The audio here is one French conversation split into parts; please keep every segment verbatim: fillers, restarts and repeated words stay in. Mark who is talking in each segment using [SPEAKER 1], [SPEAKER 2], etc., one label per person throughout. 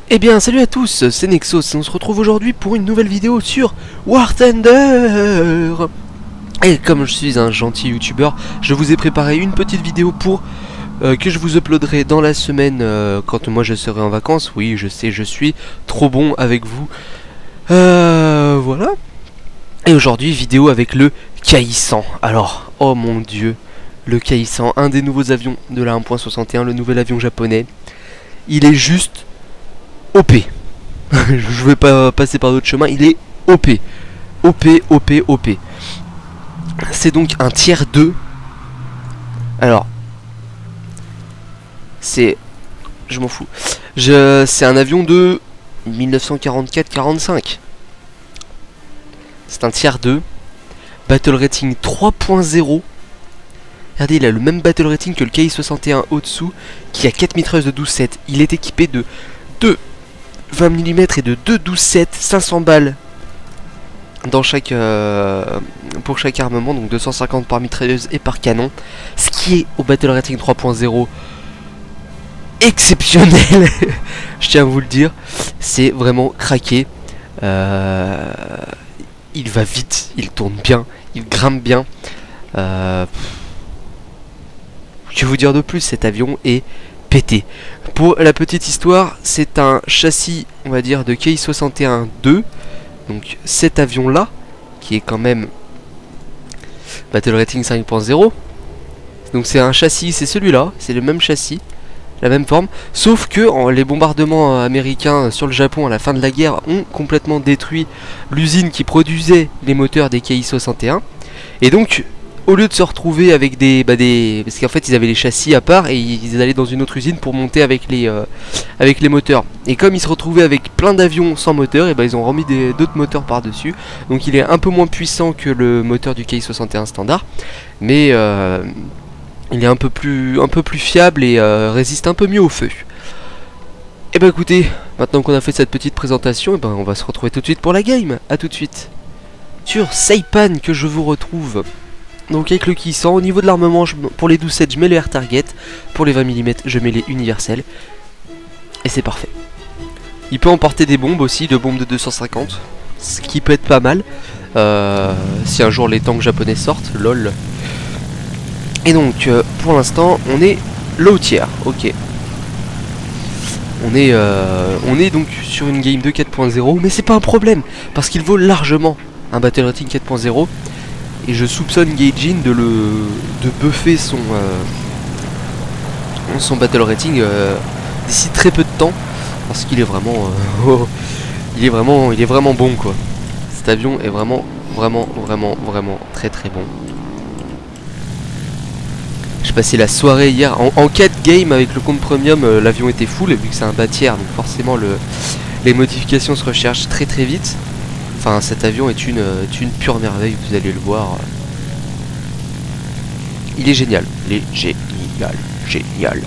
[SPEAKER 1] Eh bien salut à tous, c'est Nexos et on se retrouve aujourd'hui pour une nouvelle vidéo sur War Thunder. Et comme je suis un gentil youtubeur, je vous ai préparé une petite vidéo pour euh, que je vous uploaderai dans la semaine euh, quand moi je serai en vacances. Oui, je sais, je suis trop bon avec vous. Euh, voilà. Et aujourd'hui, vidéo avec le K I cent. Alors, oh mon dieu, le K I cent, un des nouveaux avions de la un point soixante et un, le nouvel avion japonais. Il est juste O P. Je vais pas passer par d'autres chemins, il est O P. O P, O P, O P. C'est donc un tiers deux. Alors, c'est... Je m'en fous. Je... C'est un avion de mille neuf cent quarante-quatre quarante-cinq. C'est un tiers deux. Battle rating trois point zéro. Regardez, il a le même battle rating que le K I soixante et un au-dessous, qui a quatre mitrailleuses de douze sept. Il est équipé de deux vingt millimètres et de deux douze sept, cinq cents balles dans chaque, euh, pour chaque armement, donc deux cent cinquante par mitrailleuse et par canon, ce qui est au battle rating trois point zéro exceptionnel. Je tiens à vous le dire, c'est vraiment craqué. Euh, il va vite, il tourne bien, il grimpe bien. Euh, que vous dire de plus, cet avion est pété. Pour la petite histoire, c'est un châssis, on va dire, de K I soixante et un deux. Donc cet avion là, qui est quand même battle rating cinq point zéro. Donc c'est un châssis, c'est celui-là, c'est le même châssis, la même forme. Sauf que en, les bombardements américains sur le Japon à la fin de la guerre ont complètement détruit l'usine qui produisait les moteurs des K I soixante et un. Et donc, au lieu de se retrouver avec des, bah des... parce qu'en fait ils avaient les châssis à part et ils allaient dans une autre usine pour monter avec les, euh, avec les moteurs. Et comme ils se retrouvaient avec plein d'avions sans moteur, et bah ils ont remis d'autres moteurs par dessus. Donc il est un peu moins puissant que le moteur du K I soixante et un standard, mais euh, il est un peu plus, un peu plus fiable et euh, résiste un peu mieux au feu. Et bah écoutez, maintenant qu'on a fait cette petite présentation, et bah on va se retrouver tout de suite pour la game. A tout de suite sur Saipan que je vous retrouve. Donc avec le K I cent, au niveau de l'armement, pour les douze sept je mets le air target, pour les vingt millimètres je mets les universels, et c'est parfait. Il peut emporter des bombes aussi, de bombes de deux cent cinquante, ce qui peut être pas mal, euh, si un jour les tanks japonais sortent, lol. Et donc euh, pour l'instant on est low tier, ok. On est, euh, on est donc sur une game de quatre point zéro, mais c'est pas un problème, parce qu'il vaut largement un battle rating quatre point zéro. Et je soupçonne Gaijin de le de buffer son euh, son battle rating euh, d'ici très peu de temps, parce qu'il est vraiment euh, oh, il est vraiment il est vraiment bon quoi. Cet avion est vraiment vraiment vraiment vraiment très très bon. J'ai passé la soirée hier en, en quatre games avec le compte premium, euh, l'avion était full, et vu que c'est un bâtiment donc forcément le les modifications se recherchent très très vite. Enfin, cet avion est une, est une pure merveille, vous allez le voir. Il est génial, il est génial, génial.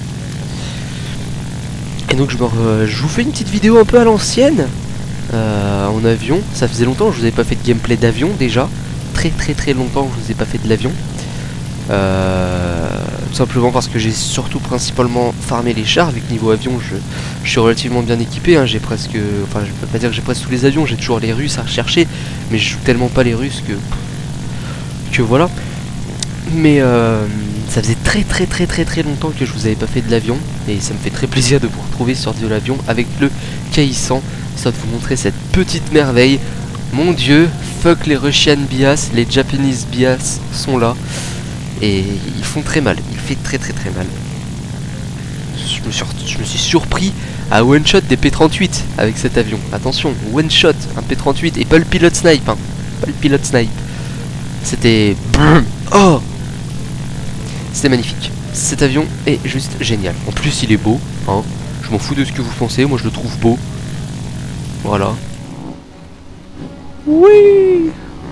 [SPEAKER 1] Et donc je, me, je vous fais une petite vidéo un peu à l'ancienne, euh, en avion. Ça faisait longtemps que je vous avais pas fait de gameplay d'avion déjà. Très très très longtemps que je vous ai pas fait de l'avion. Euh, tout simplement parce que j'ai surtout principalement farmé les chars, vu que niveau avion je, je suis relativement bien équipé, hein, j'ai presque, enfin je peux pas dire que j'ai presque tous les avions, j'ai toujours les Russes à rechercher, mais je joue tellement pas les Russes que, que voilà. Mais euh, ça faisait très très très très très longtemps que je vous avais pas fait de l'avion, et ça me fait très plaisir de vous retrouver sur de l'avion avec le K I cent, histoire de vous montrer cette petite merveille. Mon dieu, fuck les Russian bias, les Japanese bias sont là. Et ils font très mal, il fait très très très mal. Je me suis, je me suis surpris à one shot des P trente-huit avec cet avion. Attention, one shot, un P trente-huit, et pas le pilote snipe, hein. Pas le pilote snipe. C'était... Oh, c'était magnifique. Cet avion est juste génial. En plus il est beau, hein. Je m'en fous de ce que vous pensez, moi je le trouve beau. Voilà. Oui.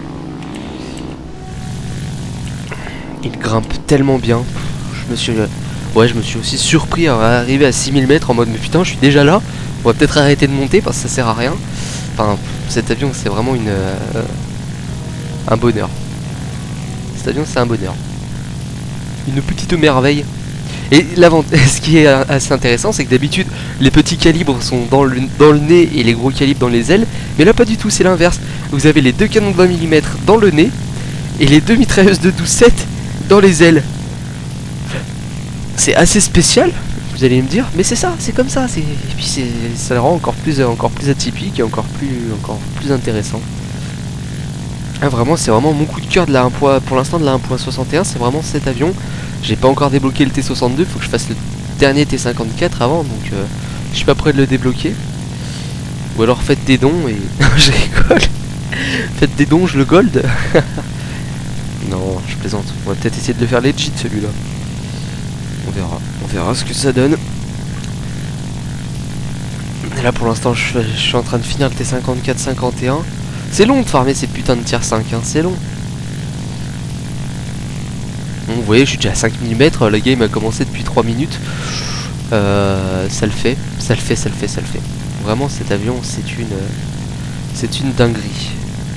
[SPEAKER 1] Il grimpe tellement bien. Je me suis... Ouais, je me suis aussi surpris à arriver à six mille mètres en mode mais putain, je suis déjà là. On va peut-être arrêter de monter parce que ça sert à rien. Enfin, cet avion, c'est vraiment une... Euh, un bonheur. Cet avion, c'est un bonheur. Une petite merveille. Et ce qui est assez intéressant, c'est que d'habitude les petits calibres sont dans le, dans le nez et les gros calibres dans les ailes, mais là pas du tout, c'est l'inverse. Vous avez les deux canons de vingt millimètres dans le nez et les deux mitrailleuses de douze sept dans les ailes. C'est assez spécial, vous allez me dire, mais c'est ça, c'est comme ça, et puis ça le rend encore plus, encore plus atypique et encore plus, encore plus intéressant. Ah, vraiment, c'est vraiment mon coup de cœur de la un point, pour l'instant de la un point soixante et un, c'est vraiment cet avion. J'ai pas encore débloqué le T soixante-deux, faut que je fasse le dernier T cinquante-quatre avant, donc euh, je suis pas prêt de le débloquer. Ou alors faites des dons et... je rigole. Faites des dons, je le gold. Non, je plaisante. On va peut-être essayer de le faire legit celui-là. On verra, on verra ce que ça donne. Et là pour l'instant je, je suis en train de finir le T cinquante-quatre cinquante et un. C'est long de farmer ces putains de tier cinq, hein, c'est long. Bon, vous voyez, je suis déjà à cinq millimètres, la game a commencé depuis trois minutes. Euh, ça le fait, ça le fait, ça le fait, ça le fait. Vraiment cet avion c'est une... C'est une dinguerie.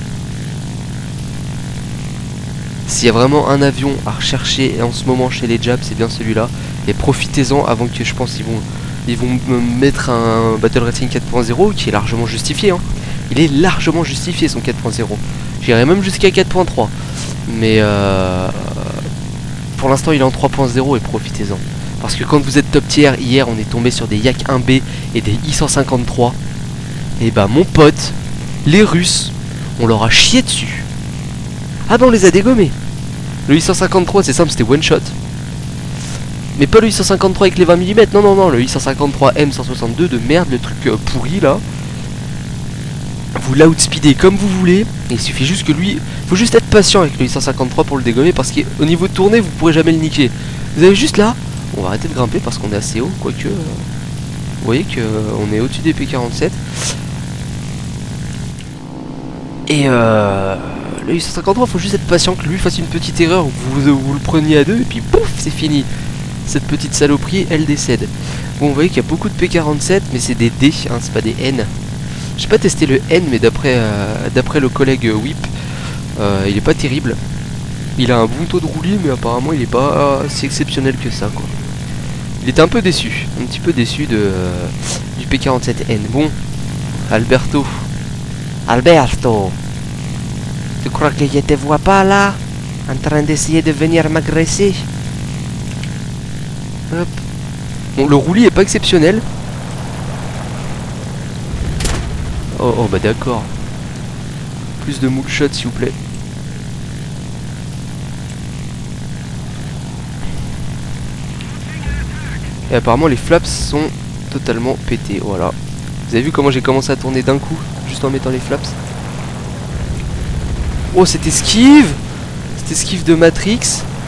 [SPEAKER 1] S'il y a vraiment un avion à rechercher en ce moment chez les Japs, c'est bien celui-là. Et profitez-en avant que je pense qu'ils vont, ils vont me mettre un Battle Racing quatre point zéro qui est largement justifié. Hein. Il est largement justifié son quatre point zéro. J'irai même jusqu'à quatre point trois. Mais euh, pour l'instant il est en trois point zéro et profitez-en. Parce que quand vous êtes top tier, hier on est tombé sur des Yak un B et des I cent cinquante-trois. Et bah mon pote, les Russes, on leur a chié dessus. Ah bah on les a dégommés. Le I cent cinquante-trois c'est simple, c'était one shot. Mais pas le I cent cinquante-trois avec les vingt millimètres, non non non, le I cent cinquante-trois M cent soixante-deux de merde, le truc euh, pourri là. Vous l'outspeedez comme vous voulez, et il suffit juste que lui, faut juste être patient avec le I cent cinquante-trois pour le dégommer parce qu'au niveau de tournée vous pourrez jamais le niquer. Vous avez juste là, on va arrêter de grimper parce qu'on est assez haut, quoique... Euh, vous voyez qu'on euh, est au-dessus des P quarante-sept. Et euh... le I cent cinquante-trois, faut juste être patient que lui fasse une petite erreur, vous, vous, vous le preniez à deux et puis pouf, c'est fini. Cette petite saloperie, elle décède. Bon, vous voyez qu'il y a beaucoup de P quarante-sept, mais c'est des D, hein, c'est pas des N. J'ai pas testé le N, mais d'après euh, d'après le collègue Whip, euh, il est pas terrible. Il a un bon taux de roulis, mais apparemment il est pas si exceptionnel que ça, quoi. Il était un peu déçu, un petit peu déçu de euh, du P quarante-sept N. Bon, Alberto. Alberto, tu crois que je te vois pas là, en train d'essayer de venir m'agresser? Hop. Bon, le roulis est pas exceptionnel. Oh, oh bah d'accord. Plus de moonshot s'il vous plaît. Et apparemment les flaps sont totalement pétés. Voilà. Vous avez vu comment j'ai commencé à tourner d'un coup, juste en mettant les flaps. Oh, cette esquive! Cette esquive de Matrix.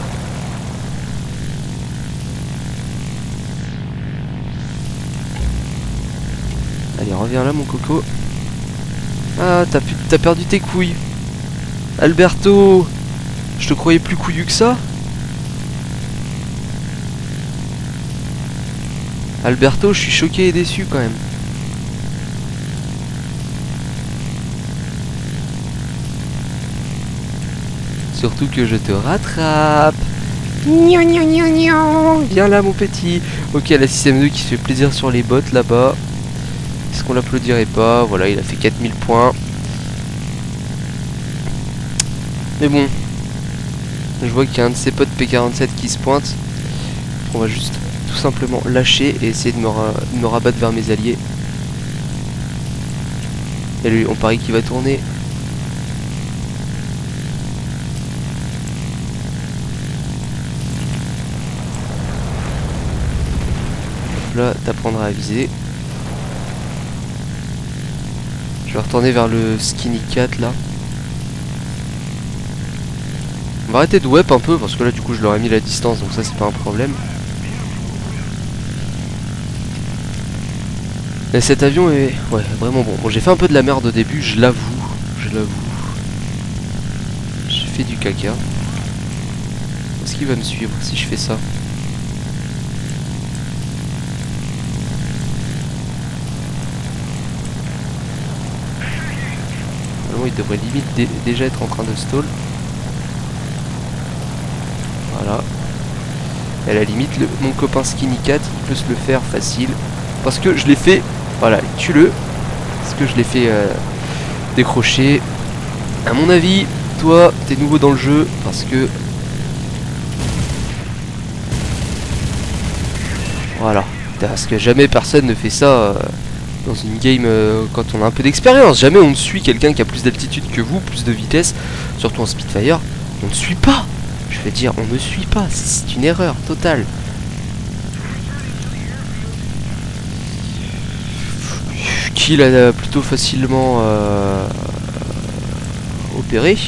[SPEAKER 1] Allez, reviens là mon coco. Ah, t'as t'as perdu tes couilles. Alberto, je te croyais plus couillu que ça. Alberto, je suis choqué et déçu quand même. Surtout que je te rattrape. Gnon, gnon, gnon, gnon. Viens là mon petit. Ok, la six M deux qui se fait plaisir sur les bottes là-bas. Est-ce qu'on l'applaudirait pas? Voilà, il a fait quatre mille points. Mais bon, je vois qu'il y a un de ses potes P quarante-sept qui se pointe. On va juste tout simplement lâcher et essayer de me, ra de me rabattre vers mes alliés. Et lui, on parie qu'il va tourner. Là, t'apprendras à viser. Je vais retourner vers le Skinny quatre là. On va arrêter de web un peu parce que là du coup je leur ai mis la distance, donc ça c'est pas un problème. Et cet avion est ouais vraiment bon. Bon, j'ai fait un peu de la merde au début, je l'avoue. Je l'avoue. J'ai fait du caca. Est-ce qu'il va me suivre si je fais ça? Il devrait limite dé déjà être en train de stall. Voilà. Et à la limite, le, mon copain Skinny Cat, il peut se le faire facile. Parce que je l'ai fait... Voilà, tue-le. Parce que je l'ai fait euh, décrocher. À mon avis, toi, t'es nouveau dans le jeu. Parce que... Voilà. Parce que jamais personne ne fait ça euh, dans une game euh, quand on a un peu d'expérience. Jamais on ne suit quelqu'un qui a plus d'altitude que vous, plus de vitesse. Surtout en Spitfire. On ne suit pas. Je veux dire, on ne suit pas. C'est une erreur totale. Kill a plutôt facilement euh, opéré.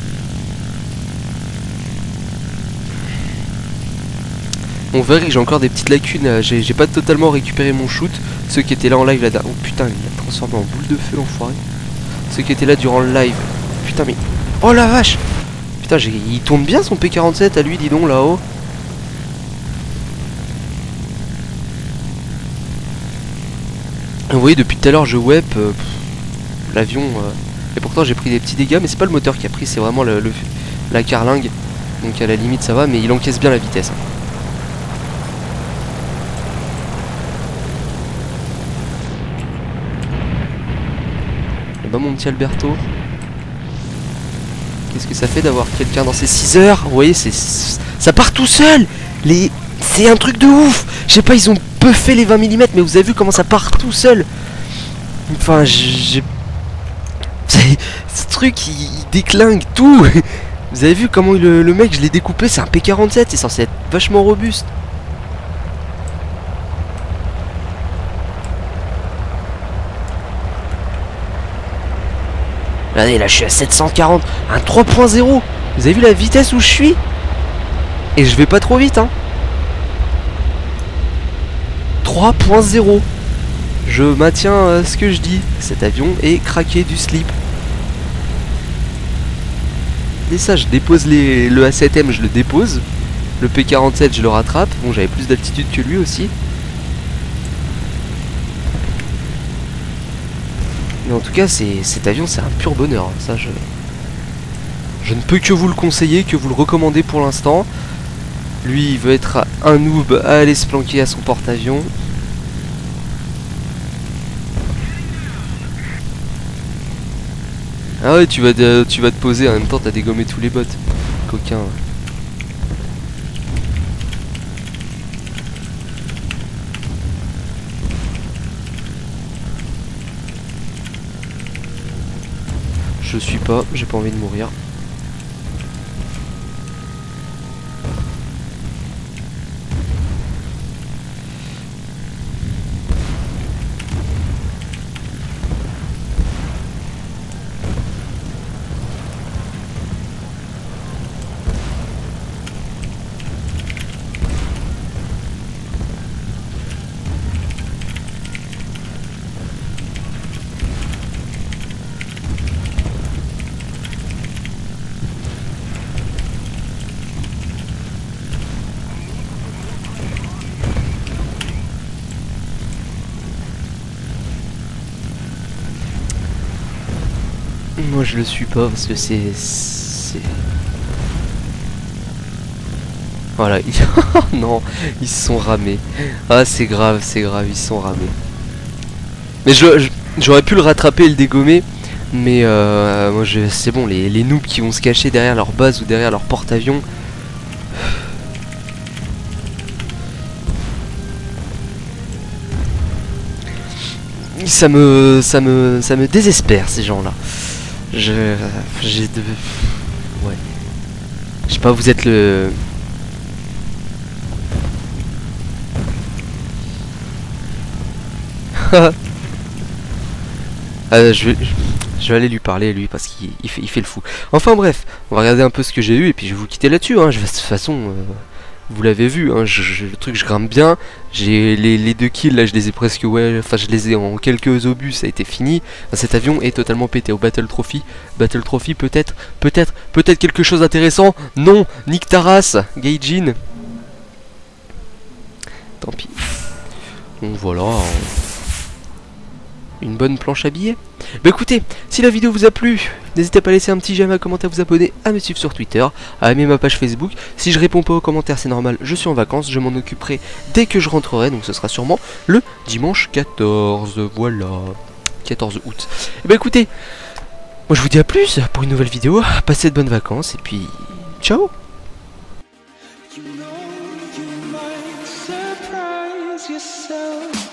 [SPEAKER 1] On verra que j'ai encore des petites lacunes. J'ai pas totalement récupéré mon shoot. Ceux qui étaient là en live là. Oh putain, il a transformé en boule de feu l'enfoiré. Ceux qui étaient là durant le live. Putain, mais. Oh la vache! Putain, il tourne bien son P quarante-sept à lui, dis donc là-haut. Vous voyez, depuis tout à l'heure je web euh, l'avion euh, et pourtant j'ai pris des petits dégâts, mais c'est pas le moteur qui a pris, c'est vraiment le, le, la carlingue. Donc à la limite ça va, mais il encaisse bien la vitesse. Et bah mon petit Alberto, qu'est-ce que ça fait d'avoir quelqu'un dans ces six heures? Vous voyez, c'est ça part tout seul. Les C'est un truc de ouf. Je sais pas, ils ont buffé les vingt millimètres, mais vous avez vu comment ça part tout seul. Enfin, j'ai... Ce truc, il, il déclingue tout. Vous avez vu comment le, le mec, je l'ai découpé, c'est un P quarante-sept, c'est censé être vachement robuste. Regardez, là je suis à sept cent quarante, un trois point zéro. Vous avez vu la vitesse où je suis? Et je vais pas trop vite, hein. trois point zéro. Je maintiens euh, ce que je dis. Cet avion est craqué du slip. Et ça, je dépose les... le A sept M, je le dépose. Le P quarante-sept, je le rattrape. Bon, j'avais plus d'altitude que lui aussi. Mais en tout cas, cet avion, c'est un pur bonheur. Ça, je... je ne peux que vous le conseiller, que vous le recommander pour l'instant. Lui, il veut être un noob à aller se planquer à son porte-avions. Ah ouais, tu vas, te, tu vas te poser, en même temps t'as dégommé tous les bots. Coquin. Je suis pas, j'ai pas envie de mourir. Moi je le suis pas parce que c'est... Voilà, non, ils se sont ramés. Ah c'est grave, c'est grave, ils se sont ramés. Mais j'aurais pu le rattraper et le dégommer. Mais euh, moi c'est bon, les, les noobs qui vont se cacher derrière leur base ou derrière leur porte-avions. Ça me, ça me, ça me désespère ces gens-là. Je, j'ai de, ouais. Je sais pas, vous êtes le. euh, je vais, je vais aller lui parler lui parce qu'il il fait, il fait le fou. Enfin bref, on va regarder un peu ce que j'ai eu et puis je vais vous quitter là-dessus. Hein. Je, de toute façon. Euh... Vous l'avez vu, hein, je, je, le truc je grimpe bien. J'ai les, les deux kills là, je les ai presque, ouais, enfin je les ai en quelques obus, ça a été fini. Enfin, cet avion est totalement pété au Battle Trophy. Battle Trophy peut-être, peut-être, peut-être quelque chose d'intéressant. Non, Nick Taras, Gaijin. Tant pis. Donc voilà, une bonne planche à billets. Bah écoutez, si la vidéo vous a plu, n'hésitez pas à laisser un petit j'aime, à commenter, à vous abonner, à me suivre sur Twitter, à aimer ma page Facebook. Si je réponds pas aux commentaires, c'est normal, je suis en vacances, je m'en occuperai dès que je rentrerai, donc ce sera sûrement le dimanche quatorze, voilà, quatorze août. Et bah écoutez, moi je vous dis à plus pour une nouvelle vidéo, passez de bonnes vacances, et puis ciao.
[SPEAKER 2] You know you might surprise yourself.